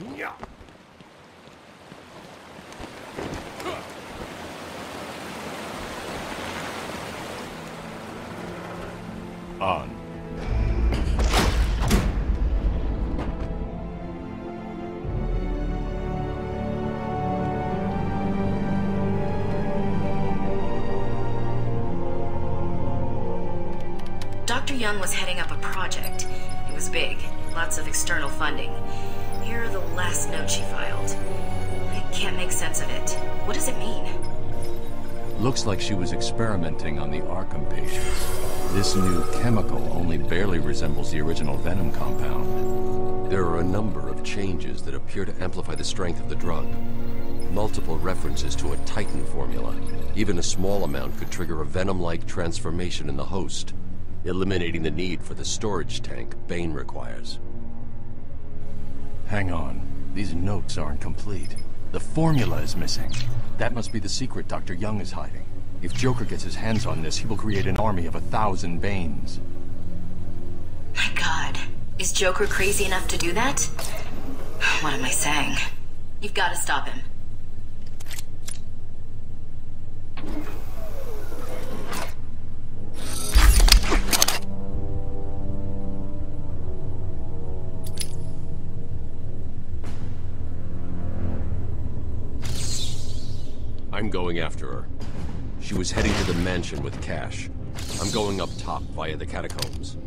On. Dr. Young was heading up a project. It was big, lots of external funding. Here are the last notes she filed. I can't make sense of it. What does it mean? Looks like she was experimenting on the Arkham patients. This new chemical only barely resembles the original Venom compound. There are a number of changes that appear to amplify the strength of the drug. Multiple references to a Titan formula. Even a small amount could trigger a Venom-like transformation in the host, eliminating the need for the storage tank Bane requires. Hang on. These notes aren't complete. The formula is missing. That must be the secret Dr. Young is hiding. If Joker gets his hands on this, he will create an army of 1,000 Banes. My God. Is Joker crazy enough to do that? What am I saying? You've got to stop him. I'm going after her. She was heading to the mansion with cash. I'm going up top via the catacombs.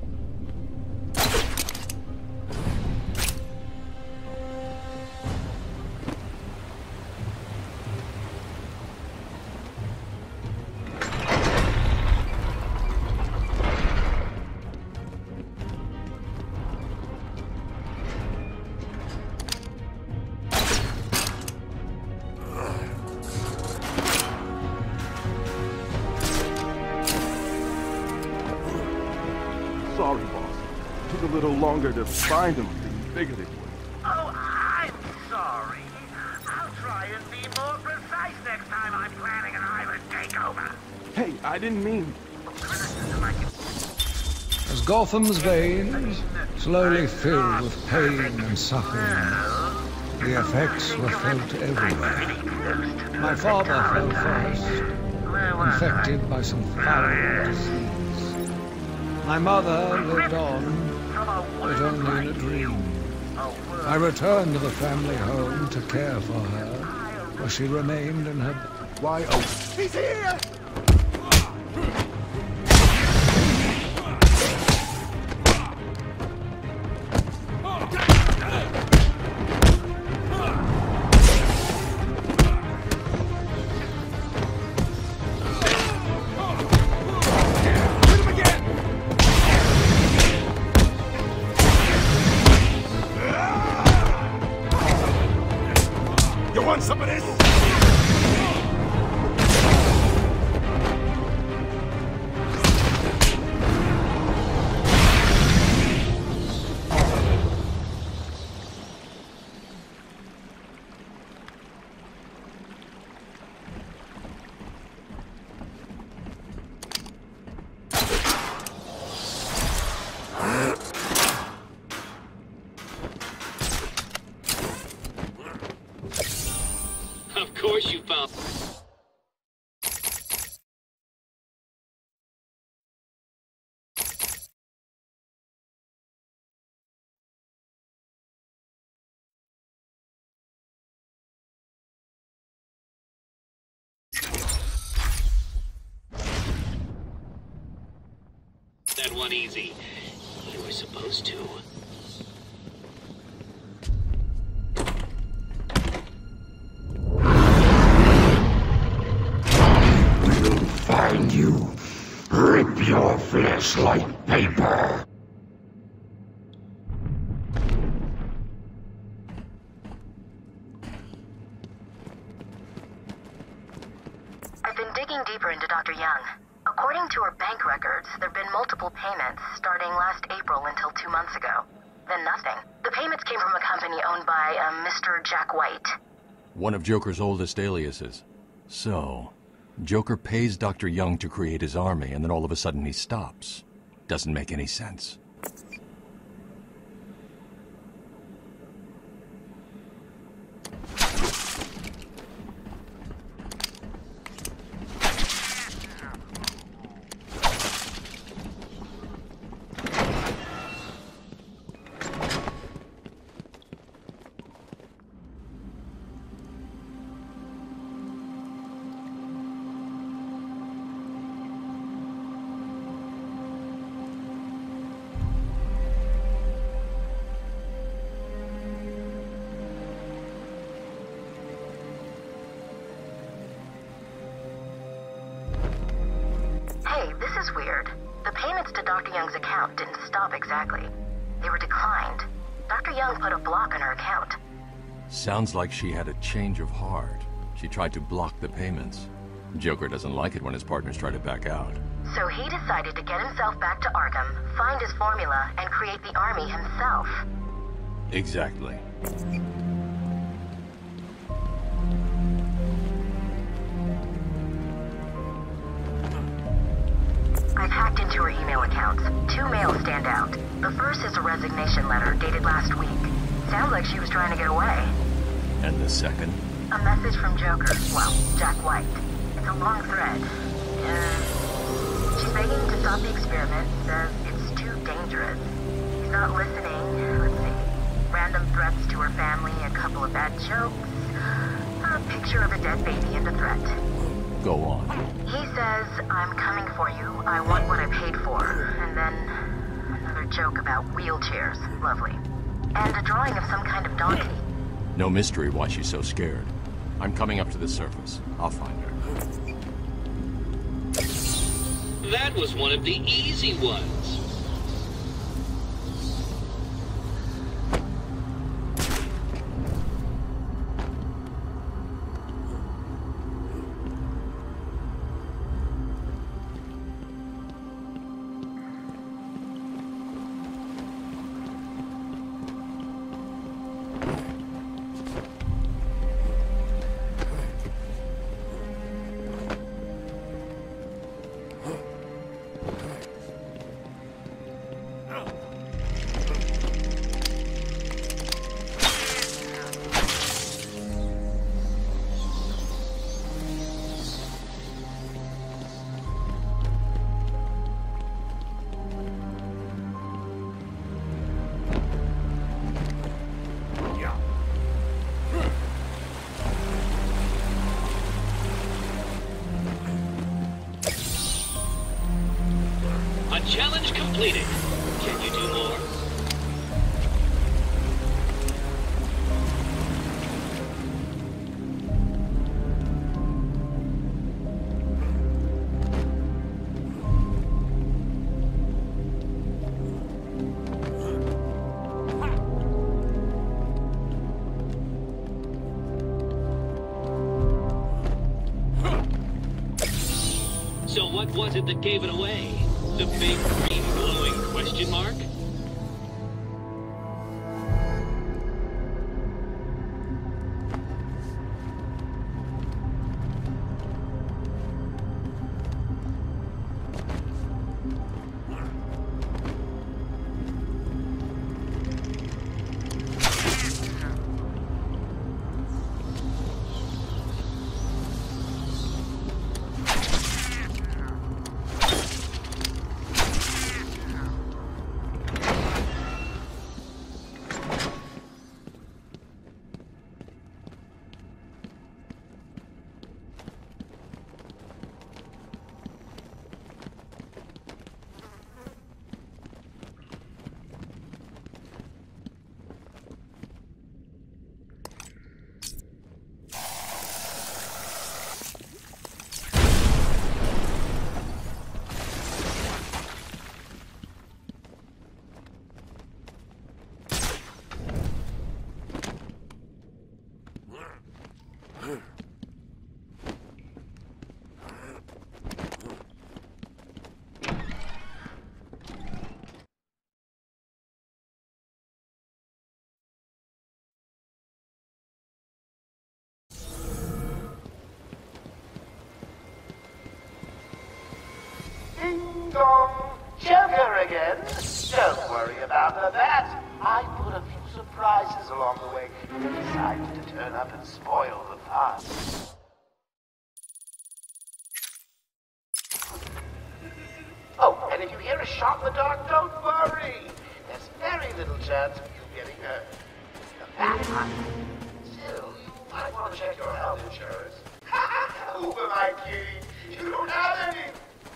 Sorry, boss. Took a little longer to find them than you figured it would. Oh, I'm sorry. I'll try and be more precise next time I'm planning an island takeover. Hey, I didn't mean... As Gotham's veins slowly filled with pain and suffering, the effects were felt everywhere. My father fell first, infected by some foul disease. My mother lived on, but only in a dream. I returned to the family home to care for her, where she remained in her... Why, oh... He's here! You want some of this? Of course you found... that one easy. You were supposed to. Find you. Rip your flesh like paper. I've been digging deeper into Dr. Young. According to her bank records, there have been multiple payments starting last April until 2 months ago. Then nothing. The payments came from a company owned by Mr. Jack White. One of Joker's oldest aliases. So, Joker pays Dr. Young to create his army, and then all of a sudden he stops. Doesn't make any sense. is weird. The payments to Dr. Young's account didn't stop exactly. They were declined. Dr. Young put a block on her account. Sounds like she had a change of heart. She tried to block the payments. Joker doesn't like it when his partners try to back out. So he decided to get himself back to Arkham, find his formula, and create the army himself. Exactly. I've hacked into her email accounts. 2 mails stand out. The first is a resignation letter dated last week. Sounds like she was trying to get away. And the second? A message from Joker. Well, Jack White. It's a long thread. She's begging to stop the experiment. Says it's too dangerous. He's not listening. Let's see. Random threats to her family, a couple of bad jokes, a picture of a dead baby and a threat. Go on. He says, I'm coming for you. I want what I paid for. And then another joke about wheelchairs. Lovely. And a drawing of some kind of donkey. No mystery why she's so scared. I'm coming up to the surface. I'll find her. That was one of the easy ones. Challenge completed. Can you do more? So what was it that gave it away? The big green glowing question mark? Ding dong! Joker again? Don't worry about that. I put a few surprises along the way. Decided to turn up and spoil the fun. Oh, and if you hear a shot in the dark, don't worry. There's very little chance of you getting hurt. The fat one. Still, you might want to check your health insurance. Who am I kidding? You don't have any.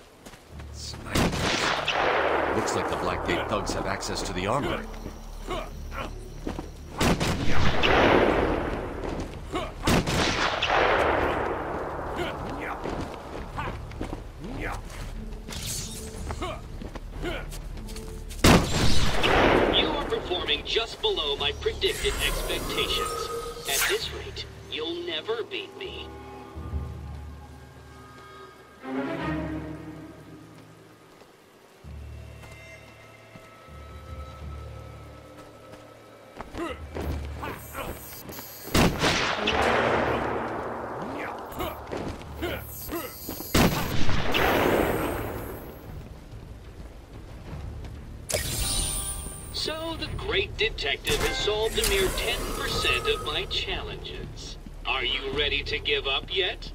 Looks like the Blackgate thugs have access to the armory. You are performing just below my predicted expectations. At this rate, you'll never beat me. So the great detective has solved a mere 10% of my challenges. Are you ready to give up yet?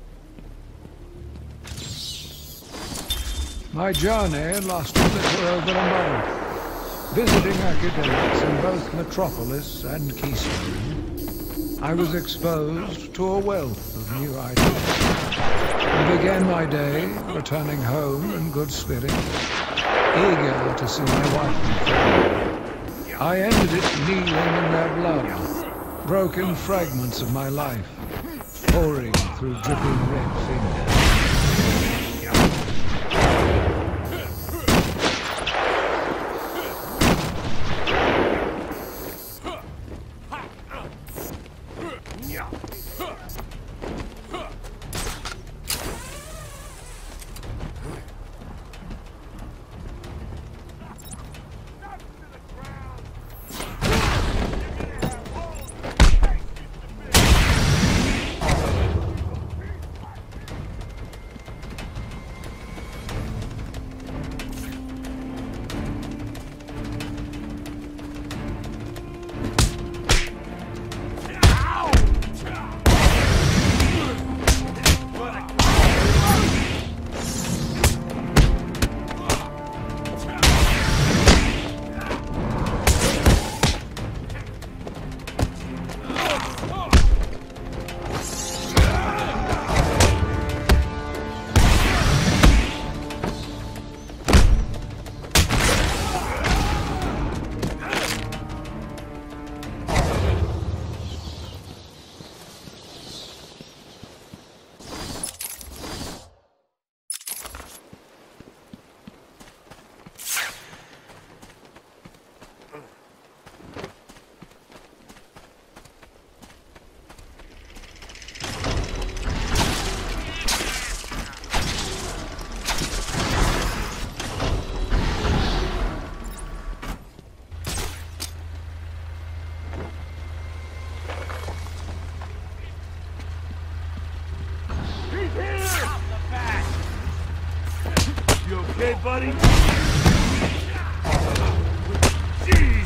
My journey lasted little over a month. Visiting academics in both Metropolis and Keystone, I was exposed to a wealth of new ideas. I began my day returning home in good spirits, eager to see my wife and family. I ended it kneeling in their blood, broken fragments of my life, pouring through dripping red fingers. You okay, buddy? Jeez!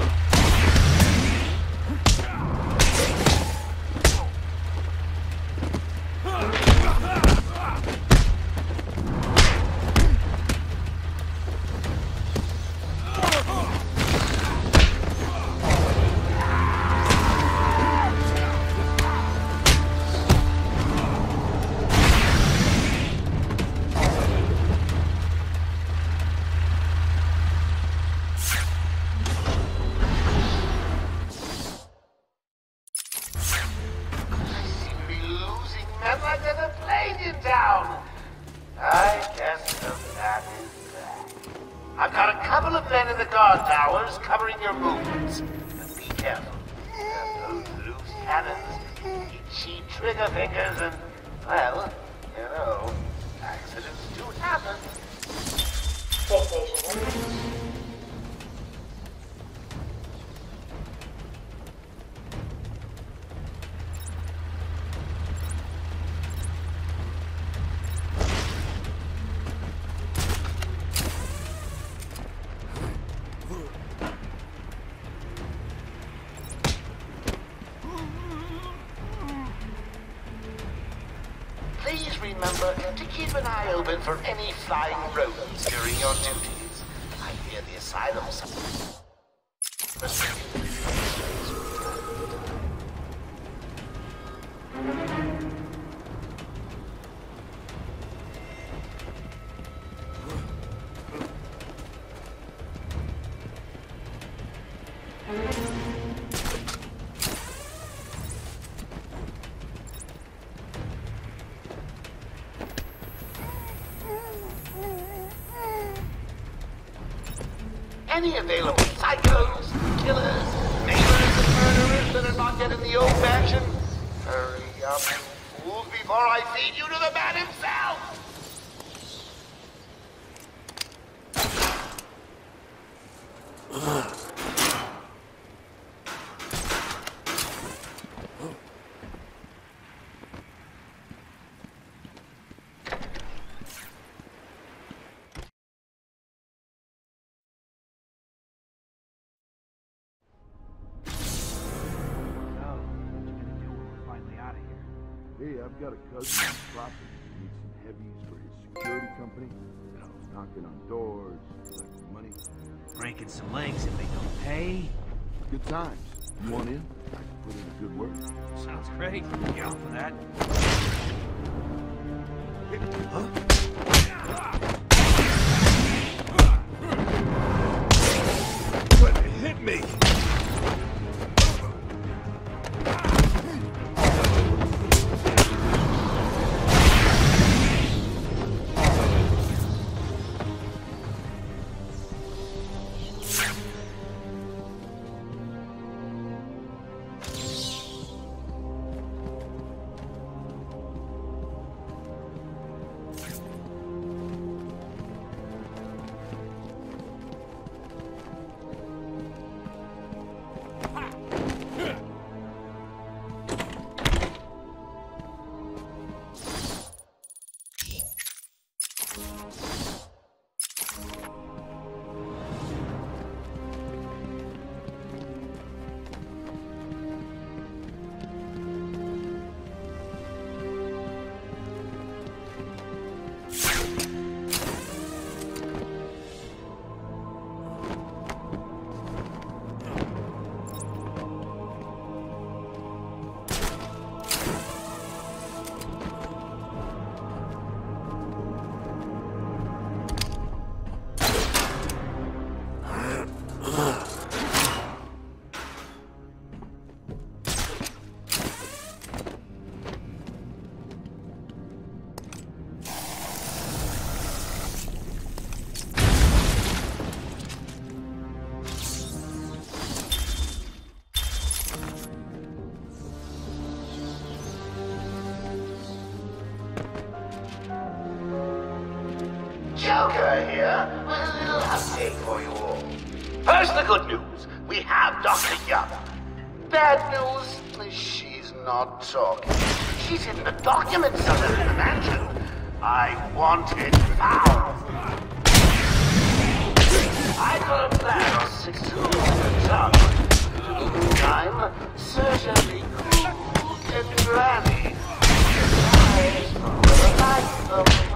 I guess the man is back. I've got a couple of men in the guard towers covering your movements. But be careful. Those loose cannons, itchy trigger fingers, and, well, you know, accidents do happen. Please remember to keep an eye open for any flying rodents during your duties. I hear the asylum. Any available psychos, killers, neighbors, and murderers that are not yet in the old mansion? Hurry up, you fools, before I feed you to the man himself! Hey, I've got a cousin in Providence who needs some heavies for his security company. I was knocking on doors, collecting money. Breaking some legs if they don't pay. Good times. You want in? I can put in a good word. Sounds great. Get off for that. What hit me? Joker here with a little update for you all. First, the good news. We have Dr. Young. Bad news, she's not talking. She's in the documents somewhere in the mansion. I want it found. I got a plan on 16 ton. I'm certainly cool and granny. Eyes for the life of